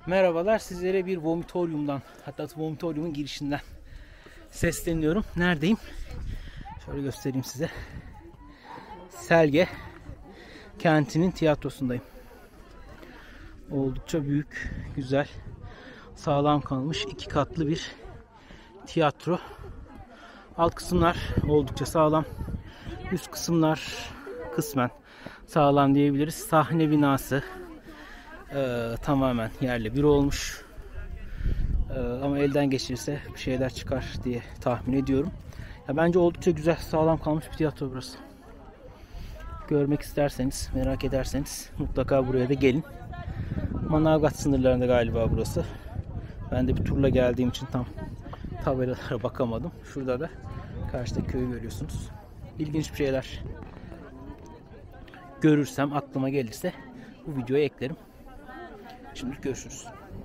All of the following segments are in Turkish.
Merhabalar, sizlere bir vomitoryumdan, hatta vomitoryumun girişinden sesleniyorum. Neredeyim? Şöyle göstereyim size. Selge kentinin tiyatrosundayım. Oldukça büyük, güzel, sağlam kalmış 2 katlı bir tiyatro. Alt kısımlar oldukça sağlam. Üst kısımlar kısmen sağlam diyebiliriz. Sahne binası tamamen yerle bir olmuş. Ama elden geçirirse bir şeyler çıkar diye tahmin ediyorum. Ya bence oldukça güzel, sağlam kalmış bir tiyatro burası. Görmek isterseniz, merak ederseniz mutlaka buraya da gelin. Manavgat sınırlarında galiba burası. Ben de bir turla geldiğim için tam tabelalara bakamadım. Şurada da karşıda köyü görüyorsunuz. İlginç bir şeyler görürsem, aklıma gelirse bu videoya eklerim. Şimdi görüşürüz.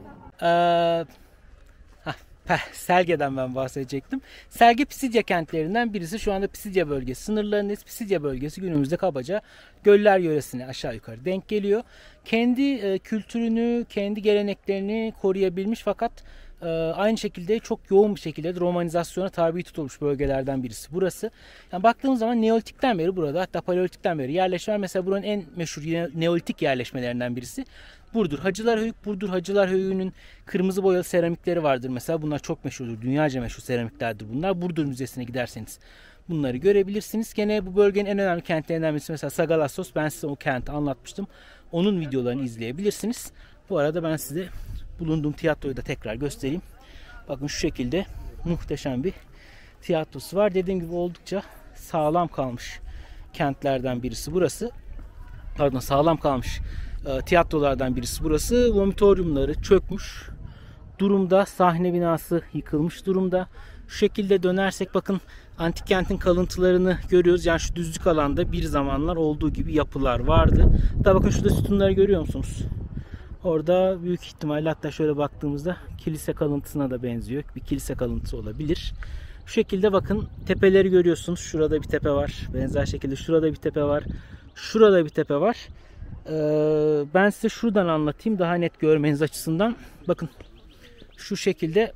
Selge'den ben bahsedecektim. Selge Pisidya kentlerinden birisi. Şu anda Pisidya bölgesi. Sınırlarındayız. Pisidya bölgesi günümüzde kabaca Göller yöresine aşağı yukarı denk geliyor. Kendi kültürünü, kendi geleneklerini koruyabilmiş fakat aynı şekilde çok yoğun bir şekilde romanizasyona tabi tutulmuş bölgelerden birisi burası. Yani baktığımız zaman Neolitik'ten beri burada, hatta Paleolitik'ten beri yerleşmeler, mesela buranın en meşhur Neolitik yerleşmelerinden birisi Burdur Hacılarhöyük. Burdur Hacılarhöyük'ün kırmızı boyalı seramikleri vardır mesela. Bunlar çok meşhurdur. Dünyaca meşhur seramiklerdir bunlar. Burdur Müzesi'ne giderseniz bunları görebilirsiniz. Gene bu bölgenin en önemli kentlerinden birisi mesela Sagalassos. Ben size o kenti anlatmıştım. Onun videolarını izleyebilirsiniz. Bu arada ben size bulunduğum tiyatroyu da tekrar göstereyim. Bakın şu şekilde muhteşem bir tiyatrosu var. Dediğim gibi oldukça sağlam kalmış kentlerden birisi burası. Pardon, sağlam kalmış tiyatrolardan birisi burası. Vomitoryumları çökmüş durumda. Sahne binası yıkılmış durumda. Şu şekilde dönersek bakın antik kentin kalıntılarını görüyoruz. Yani şu düzlük alanda bir zamanlar olduğu gibi yapılar vardı. Hatta bakın şurada sütunları görüyor musunuz? Orada büyük ihtimalle, hatta şöyle baktığımızda kilise kalıntısına da benziyor. Bir kilise kalıntısı olabilir. Şu şekilde bakın tepeleri görüyorsunuz. Şurada bir tepe var. Benzer şekilde şurada bir tepe var. Şurada bir tepe var. Ben size şuradan anlatayım daha net görmeniz açısından. Bakın şu şekilde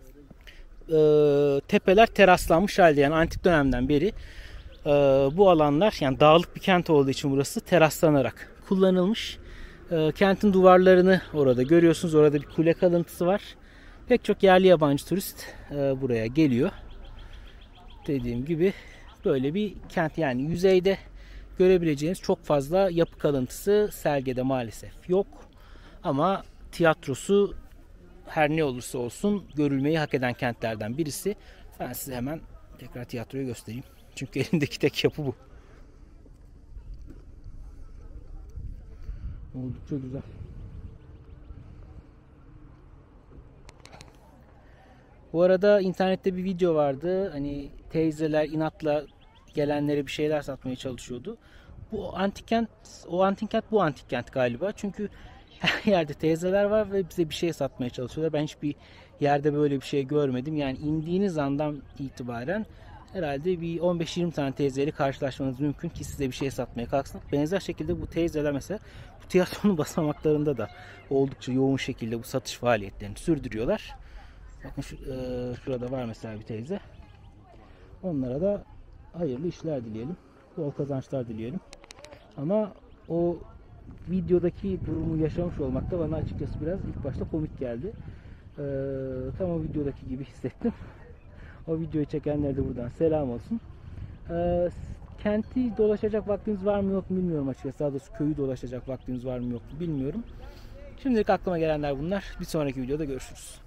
tepeler teraslanmış halde, yani antik dönemden beri bu alanlar, yani dağlık bir kent olduğu için burası teraslanarak kullanılmış. Kentin duvarlarını orada görüyorsunuz. Orada bir kule kalıntısı var. Pek çok yerli yabancı turist buraya geliyor. Dediğim gibi böyle bir kent, yani yüzeyde görebileceğiniz çok fazla yapı kalıntısı Selge'de maalesef yok. Ama tiyatrosu her ne olursa olsun görülmeyi hak eden kentlerden birisi. Ben size hemen tekrar tiyatroyu göstereyim. Çünkü elimdeki tek yapı bu. Oldukça güzel. Bu arada internette bir video vardı. Hani teyzeler inatla gelenlere bir şeyler satmaya çalışıyordu. Bu antik kent, o antik kent bu antik kent galiba. Çünkü her yerde teyzeler var ve bize bir şey satmaya çalışıyorlar. Ben hiçbir yerde böyle bir şey görmedim. Yani indiğiniz andan itibaren herhalde bir 15-20 tane teyzeyle karşılaşmanız mümkün ki size bir şey satmaya kalksın. Benzer şekilde bu teyzeler mesela bu tiyatronun basamaklarında da oldukça yoğun şekilde bu satış faaliyetlerini sürdürüyorlar. Bakın şurada var mesela bir teyze. Onlara da hayırlı işler dileyelim. Bol kazançlar dileyelim. Ama o videodaki durumu yaşamış olmak da bana açıkçası biraz ilk başta komik geldi. Tam o videodaki gibi hissettim. O videoyu çekenlere de buradan selam olsun. Kenti dolaşacak vaktiniz var mı yok mu bilmiyorum açıkçası. Daha doğrusu köyü dolaşacak vaktiniz var mı yok mu bilmiyorum. Şimdilik aklıma gelenler bunlar. Bir sonraki videoda görüşürüz.